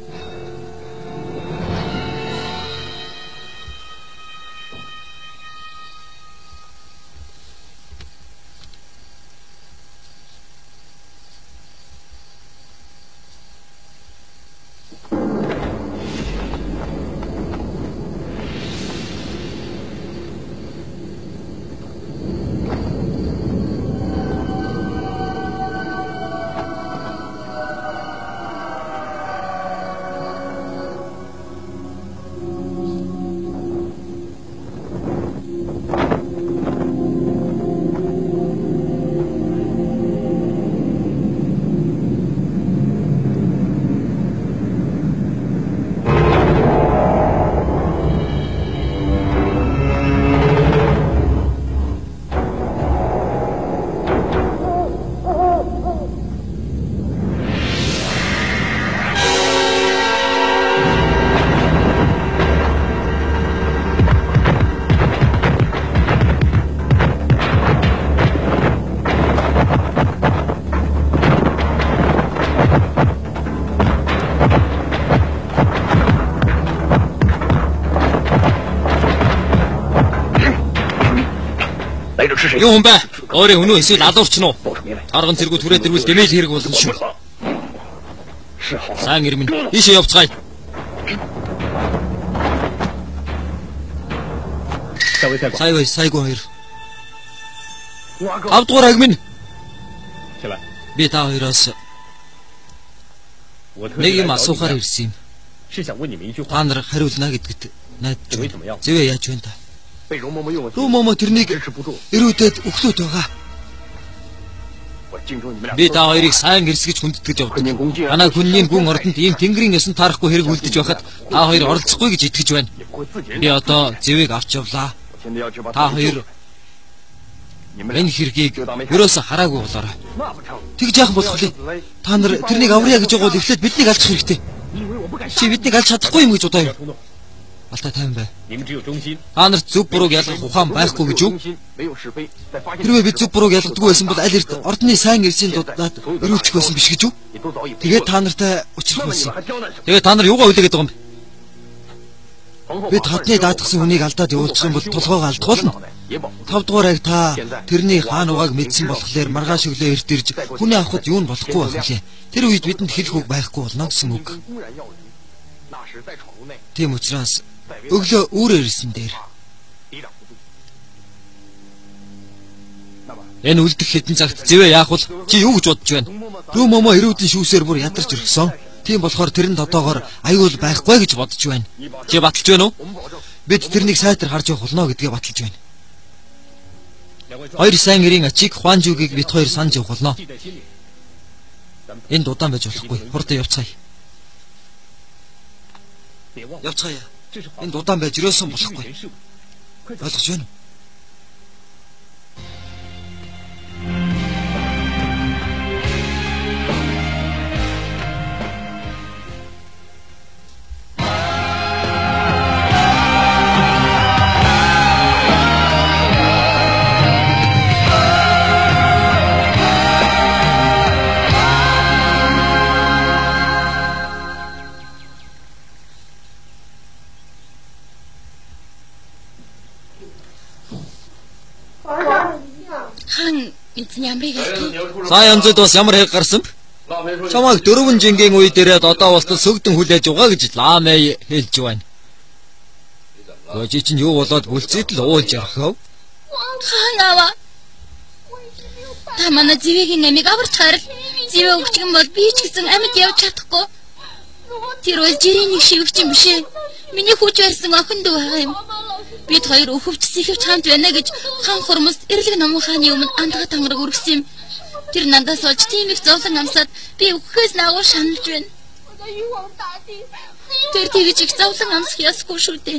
Speaker 3: Юу юм бэ? Өөрийн өнөө эсвэл алуурч нь уу? Арган зэргүүд түрээд ирвэл дэмэл хэрэг болно шүү. Сайн ирмэн. Ийшээ явцгаая. Сайгүй сайгүй хоёр. Авдгаар агмин. Би та хоёроос нэг юм асуухаар ирсэн юм. Та нар хариулна гэдэгт найдаж байна. Зэвээ яаж байна та? Румомо тэрнийг эрүүдэд өгтөд байгаа. Би та хоёрыг сайн гэрсгэж хүндэтгэж явдаг. Манай күнний гүн ордонд ийм тэнгэрийн ясан тарахгүй хэрэг үлдэж байхад та хоёр оролцохгүй гэж итгэж байна. Би одоо зэвийг авч явлаа. Та хоёр энэ хэргийг ерөөсө хараагүй болоорой. Тэгж яах болох вэ? Та нар тэрнийг аврая гэж байгаа бол эхлээд биднийг алчих хэрэгтэй. Чи биднийг алж чадахгүй юм гэж бодоо юу? Алтай тайван бай. Та нарт зөв бурууг ялгах ухаан байхгүй гэж юу? Хэрвээ бид зөв бурууг ялгадаггүй байсан бол аль эрт ордны сайн эрсийн дуудаад өрүүлчих байсан биш гэж юу? Тэгээд та нартай учрах байсан. Тэгээд та нар юугаа хүлээгээд байгаа юм бэ? Бид хатны даатгсан хүнийг алдаад явуулчихсан бол толгойгоо алдах болно. Тав дугаар аг та тэрний хаан угааг мэдсэн болохоор маргааш өглөө эрт ирж хүний авахд юу нь болохгүй байх лээ. Тэр үед бидэнд хэлэх үг байхгүй болно гэсэн үг. Тийм учраас өглөө үүрээр ирсэн дээр энэ үлдэх хэдэн цагт зэвээ яах вэ? Чи юу гэж бодож байна? Рүү момо эрүүдэн шүүсээр бүр ядарч өргсөн. Тийм болохоор тэрэнд одоогоор аюул байхгүй гэж бодож байна. Чи баталж байна уу? Бид тэрнийг сайтар харж явах болно гэдгээ баталж байна. Хоёр сайн эрийн ачиг Хуанжугийг бид хоёр санаж явах болно. Энэ дудаан байж болохгүй. Хурдан явцгаая. Явцгаая. Энэ дудаан байж өрөөсөн болохгүй. Ойлгож байна уу?
Speaker 1: Эзэн ямрыг хэлдэг.
Speaker 3: Сая янзад бас ямар хэрэг гарсан бэ? Чамайг дөрвөн жингийн үе дээрээ одоо болтол сөгдөн хүлээж угаа гэж Ламей хэлж байна. Гожи чинь юу болоод бүлцэд л уулж ярахав?
Speaker 1: Хаан аваа. Та манай зэвэгийн намиг аварч харал. Зэвэ өгчгөн бол би ч гэсэн амьд явж чадахгүй. Тэр бол жирийн шивгч юм биш ээ. Миний хүүч барьсан охин дүү байгаа юм. Бид хоёр өхөвч сэхэвч хамт байна гэж хаан хурмс эрлэг номон хааны өмнө андгаа тангараг өргөсөн юм. Тэр надаас олж тийм их зовлон амсаад би өгөхөөс наагур шаналж байна. Тэр тэгж их зовлон амсах ясгүй шүү дээ.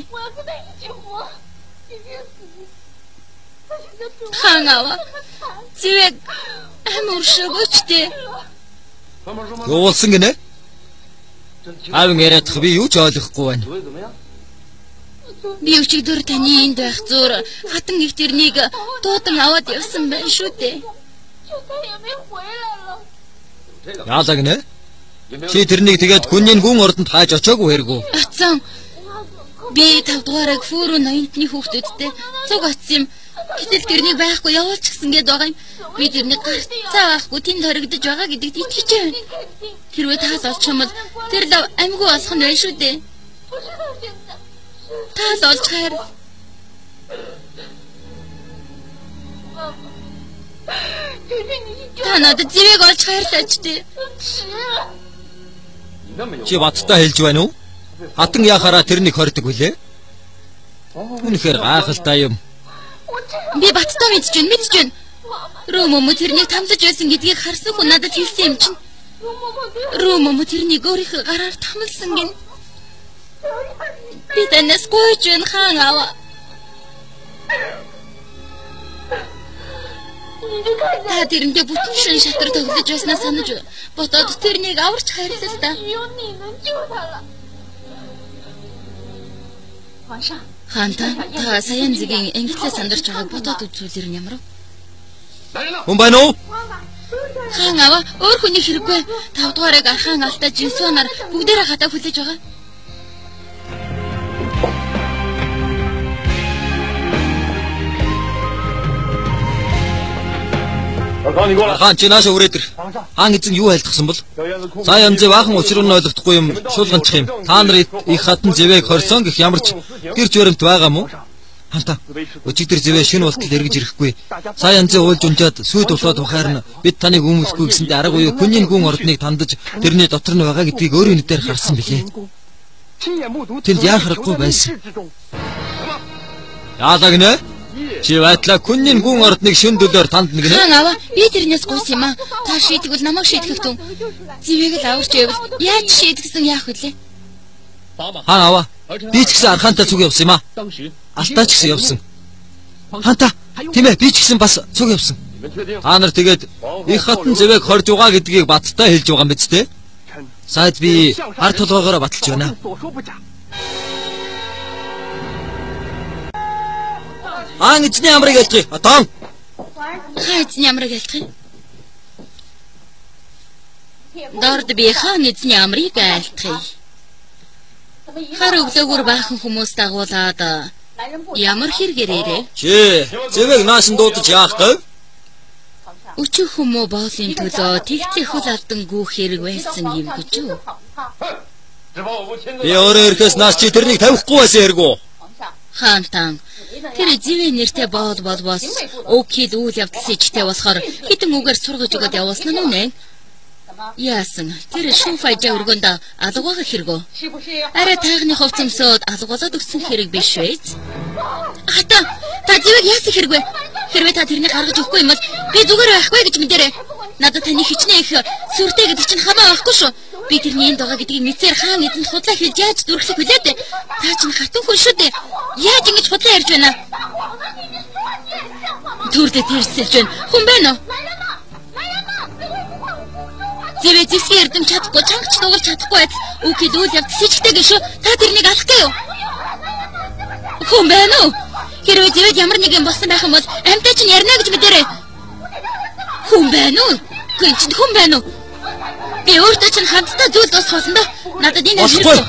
Speaker 1: Хаан аваа. Зэвэг амар шогочтэй.
Speaker 3: Юу болсон гинэ? Аавын яриадах би юу ч ойлгохгүй байна.
Speaker 1: Би өчигдөр таны энд байх зур хатан их тэрнийг дуудан аваад явсан байна шүү дээ.
Speaker 3: Яалаа гинэ? Чи тэрнийг тэгээд хүнний гүн ордонд хааж очоогүй хэрэггүй.
Speaker 1: Ацсан. Би тавдугаарыг фүүрүү ноёнтны хүүхдүүдтэй цуг атсан юм. Гэтэл тэрнийг байхгүй явуулч гисэн гээд байгаа юм. Би тэрнийг гарцаа авахгүй тэнд хоригдож байгаа гэдэгт итгэж байна. Хэрвээ таас олчих юм бол тэр лав амьгүй болох нь байна шүү дээ. Таас олж хайр. Та надад зэвэг олж хайрлаач дээ.
Speaker 3: Чи баттай хэлж байна уу? Хатан яхаараа тэрнийг хордог үлээ? Үнэхээр гайхалтай юм.
Speaker 1: Би баттай мэдж байна, мэдж байна. Рүүмөмө тэрнийг тамлаж байсан гэдгийг харсан хүн надад хэлсэн юм чинь. Рүүмөмө тэрнийг өөрийнхөө гараар тамлсан гин. Би танаас гойж байна хаан аваа. Та тэрэндээ бүтэн шин шатар тоглож байснаа санаж бодоод тэрнийг аварч хайрлаа л да. Хаанта та саяхан зэгийн англиар сандарч байгааг бодоод үзүүлэр нь ямар вэ?
Speaker 3: Хүн байна уу?
Speaker 1: Хаан аваа өөр хүний хэрэггүй. Тавдугаарыг архаан алдаа жинсуанаар бүгдээрээ хатаа хүлээж байгаа. Хаан чи нааш өрөөдөр. Хаан эзэн юу айлтгсан бол? За янзын баахан учрыг нь ойлгохгүй юм шуулганчих юм. Та нар их хатан зэвэг хорсон гэх ямар ч гэрч баримт байгаа мó? Хаанта. Өчигдөр зэвэ шинэ болтол эргэж ирэхгүй. Сая янзын уулж унжаад сүйд болоод ухаар нь бид таныг өмөлөхгүй гэсэндээ арга буюу хүний гүн ордныг тандаж тэрний дотор нь байгаа гэдгийг өөрийн нүдээр харсан билээ. Тэнд яа харахгүй байсан. Яалаа гинэ? Чи байтлаа хүний гүн ордныг шин дөлөөр танд нэгнэ. Хаан аваа би тэрнээс гуйс юм аа. Та шийдэгвэл намайг шийдэх тун. Зэвийг л аварч байвал яаж шийдгэсэн яах вүлээ?
Speaker 3: Хаан аваа. Би ч гэсэн архаантай цуг явсан юм аа. Алтаа ч гэсэн явсан. Хаанта тийм ээ би ч гэсэн бас цуг явсан. Та нар тэгээд их хатан зэвэг хорж байгаа гэдгийг баттай хэлж байгаа юм биз дээ? Сайд би ард толгоогоор баталж байна. Хаан эзний амрыг ялчих. Одоо.
Speaker 1: Хаан эзний амрыг ялчих. Дорд би хаан эзний амрыг ялчих. Хар өглөөгөр баахан хүмүүс дагуулад ямар хэрэгээрээ?
Speaker 3: Чи зэвэг наасан дуудаж яах вэ?
Speaker 1: Өчиг хүмүү боолын төлөө тэгтлэх хөл алдан гүөх хэрэг байсан юм гэж үү?
Speaker 3: Би өөрөө ирэхээс нааш чи тэрнийг тавихгүй байсан хэрэггүй.
Speaker 1: Хаантан тэр зэвэ нэртэй боол болбос өөхид үйл явдал сэжтэй болохоор хитэн үгээр сургаж өгöd явуулсан нь үнэ. Яасан тэр шүүфайжаа өргөнд алгуугаа хэрэгөө. Арай тайхны хувцамсууд алгуулад өгсөн хэрэг биш вэ? Хата та зэвэг яасан хэрэг вэ? Хэрвээ та тэрнийг гаргаж өгөхгүй юм бол би зүгээр байхгүй гэж мэдэрэй. Надад таны хичнээн их сүртэй гэдэг чинь хамаа байхгүй шүү. Би тэрний энд байгаа гэдгийг мэдсээр хаан эзэнд худлаа хийж яаж дүрхлэх вүлээ дээ. Та чинь хатан хүн шүү дээ. Яаж ингэж худлаа ярьж байна? Түрдэ тэрсэлж байна. Хүн байна уу? Зэвэ зэвсгийн эрдэм чадахгүй, чангч дуурч чадахгүй байтал үгүй дүүл явд сэжигтэй шүү. Та тэрнийг алах гээё. Хүн байна уу? Хэрвээ зэвэд ямар нэг юм болсон байх юм бол амьтаа чинь ярина гэж мэдэрэй. Хүн байна уу? Гүн чинь хүн байна уу? Би өөртөө чинь хамтдаа зүйл бос болно доо. Надад энэ хэрэг.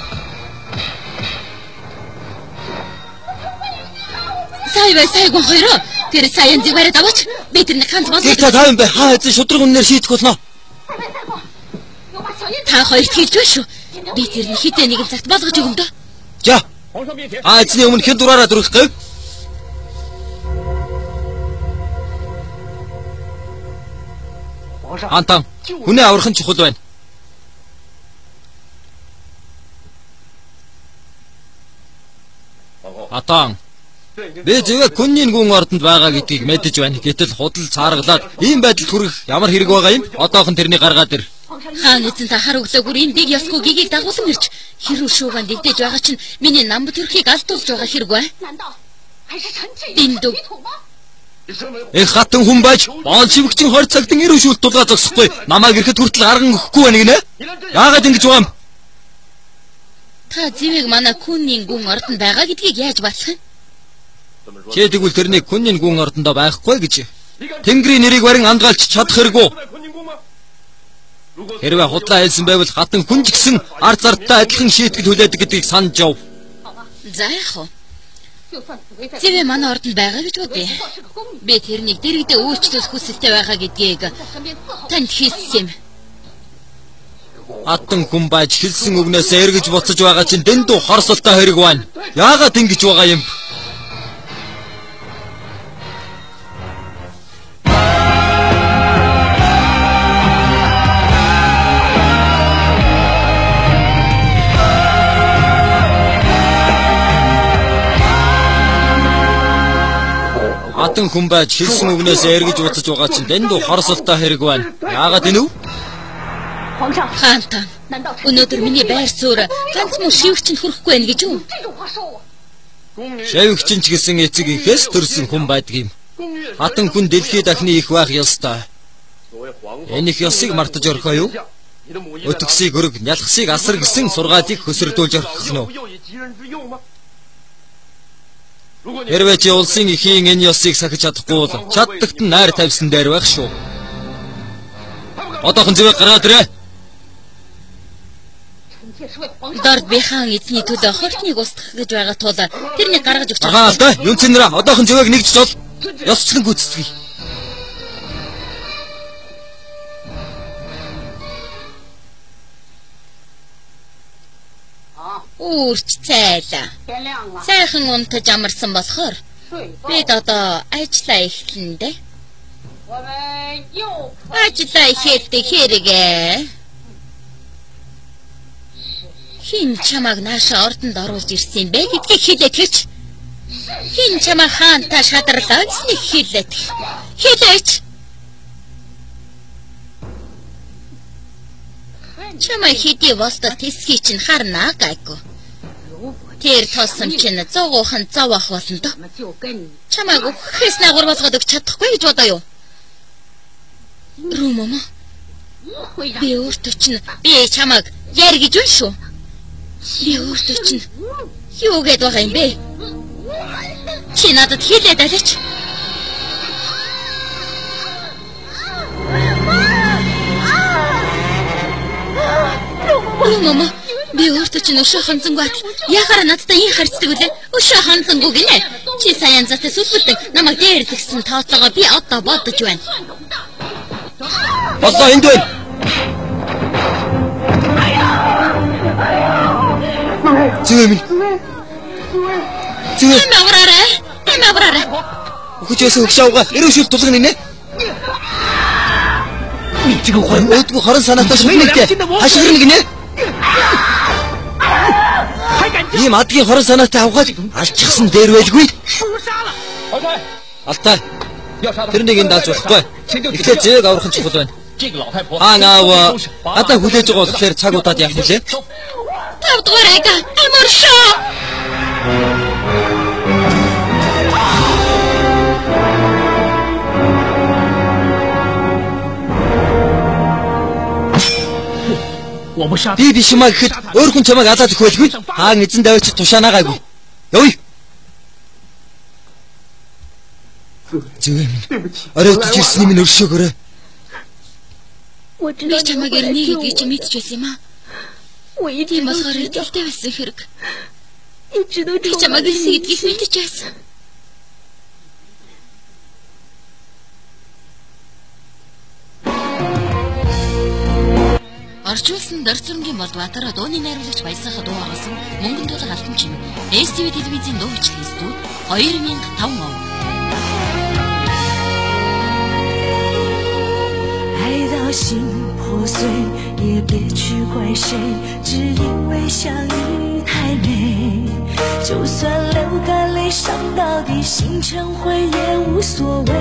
Speaker 1: Сая бай сая гон хоёроо. Тэр саяын зэгвэрээ даваач. Би тэрний ганц болсон.
Speaker 3: Та таа юм бэ? Хаа эзэн шудраг үнээр шийдэх болно.
Speaker 1: Та хоёрт хэлж байна шүү. Би тэрний хитэ нэгэн цагт болгож өгнө дөө.
Speaker 3: За. Аа эзний өмнө хэн дураараа дүрх гэв? Антан, хүнээ аврах нь чухал байна. Атан. Би зөвхөн күнний гүн ордонд байгаа гэдгийг мэдэж байна. Гэтэл худал цааргалаад ийм байдалд хүрэх ямар хэрэг байгаа юм? Одоохон тэрний гаргаад ир.
Speaker 1: Хаан эзэн та хар өглөөгөр энэ дэг ёсгүй гигийг дагуулсан ирж хэрүү шуугаан дэгдэж байгаа чинь миний намб төрхийг алдуулж байгаа хэрэг бай. Биндүү.
Speaker 3: Эх хатан хүн байж болшивикчин хорь цагтан ир өшүүлт тулгаа зогсохгүй. Намайг ирэхэд хүртэл арган өгөхгүй байна гинэ. Яагаад ингэж байгаа юм?
Speaker 1: Та зэвэг манай күнний гүн ордонд байгаа гэдгийг яаж батлах юм?
Speaker 3: Чи тэгвэл тэрний күнний гүн ордондоо байхгүй гэж. Тэнгэрийн нэрийг барин андгаалч чадах хэрэггүй. Хэрвээ худлаа хэлсэн байвал хатан хүн ч гэсэн ард зардтай адилхан шийтгэл хүлээдэг гэдгийг санаж яв.
Speaker 1: За яах вэ? Зэвэ манай ордонд байгаа гэж бодъё. Би тэрнийг дэрэгдээ үйлчлүүлэх хүсэлтэй байгаа гэдгийг танд хэлсэн юм.
Speaker 3: Хатан хүн байж хэлсэн үгнээс эргэж буцаж байгаа чинь дэндүү хорсолтой хэрэг байна. Яагаад ингэж байгаа юм? Хатан хүн байж хэлсэн үгнээс эргэж буцаж байгаа чинь дэндүү хорсолтой хэрэг байна. Яагаад энэ вэ?
Speaker 1: Хаантан, өнөөдөр миний байр суурь ганц муу шивгчэнд хүрэхгүй байх гэж юу?
Speaker 3: Шивгчин ч гэсэн эцэг ихээс төрсэн хүн байдаг юм. Хатан хүн дэлхийд дахны их байх ёстой. Энэ их ёсыг мартаж орхоо юу? Өтгсийг өрг, нялхсыг асар гэсэн сургаалыг хөсөрдүүлж орхих нь. Хэрвээ чи улсын эхийн энэ ёсыг сахиж чадахгүй бол чаддагт нь найр тавьсан дээр байх шүү. Одоохон зэвэг гаргаад ирээ.
Speaker 1: Дорд би хаан эзний төлөө хортныг устгах гэж байгаа тул тэрнийг гаргаж өгч
Speaker 3: байгаа. Аа л да. Юун цэнэрэ одоохон зэвэг нэгж жол. Ёсчлон гүйцэтгэе.
Speaker 1: Үрч цайлаа. Сайхан унтаж амарсан болохоор бид одоо ажиллаа эхлэн дээ. Ажиллаа эхэлдэг хэрэгээ. Хин чамаг нааша ордонд оруулж ирсэн бэ гэдгийг хэлээд хэч. Хин чамаа хаантаа шадарлаа гэснийг хэлээд. Хэлээч. Чамаа хэдий болтол тэсхий чинь харнаа гайгүй. Тэр тосом чинь зогоохон зав ах болно доо. Чамааг өгөхөөс нагур болгоод өгч чадахгүй гэж бодоо юу? Рүү мама. Би өөртөө чинь би чамааг яар гэж үн шүү. Би өөртөө чинь юу гээд байгаа юм бэ? Чи надад хэлээд алаач. Мама, би өөртөө чинь өшөө ханцангуйт яхаар надтай ин харцдаг үлээ. Өшөө ханцангуй гинэ. Чи саяхан затай сүлбэлдэг намайг дээрлэгсэн тооцоогоо би одоо бодож байна.
Speaker 3: Болоо энд байна. Зэвэ минь. Зэвэ.
Speaker 1: Намраарай. Намраарай.
Speaker 3: Өгчөөс өгшөөгаа эрөөшөл тулгын нэ. Мичиг ухаан өөдгөө хорон санаатай шүнэгтэй. Хашгирна гинэ. Ийм адгийн хорон санаатай авахад алчихсан дээр байлгүй. Алтай. тэрнийг энэ дааж болохгүй. Ихтэй зээг аврах нь чухал байна. Аа наа одоо хүлээж байгаа болохоор цаг удаад яах вэ?
Speaker 1: тавдугаар ага амар шоо. Би биш юмаа гэхэд өөр хүн чамайг алаад өгөөлгүй. Хаан эзэн даваач тушаанаагаагүй. Явъя. Зөв. Оройдож ирсний минь өршөөгөөрэй. Би чамайг ирнэ гэдгийг чи мэдчихсэн юм аа. Тийм болохоор итгэлтэй байсан хэрэг. Би чамайг ирсэн гэдгийг мэдчихсэн. Орчуулсан дөрцөрнгийн болд Батар дууны найруулагч Баясаха дуу гаргасан мөнгөн тулаг альбом чимээ эс ти ви телевизийн дуу бичлэгийн студ две тысячи пять он.
Speaker 4: 爱到心破碎，也别去怪谁，只因为相遇太美。就算流干泪，伤到底，心成灰也无所谓。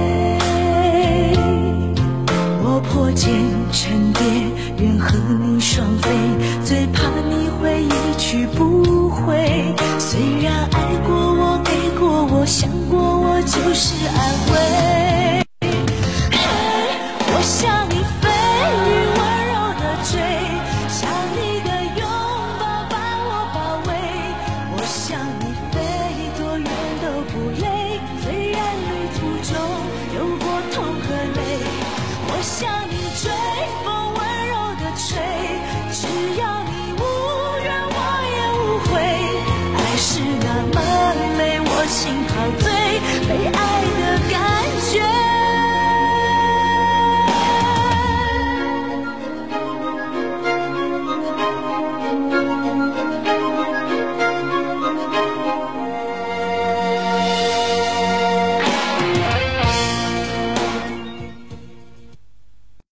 Speaker 4: 我破茧成蝶，愿和你双飞，最怕你会一去不回。虽然爱过我，给过我，想过我，就是安慰。我向你飞，温柔的追，像你的拥抱把我包围。我向你飞，多远都不累，虽然旅途中有过痛和泪。我向你追，风温柔的吹，只要你无怨我也无悔。爱是那么美，我心陶醉，被爱的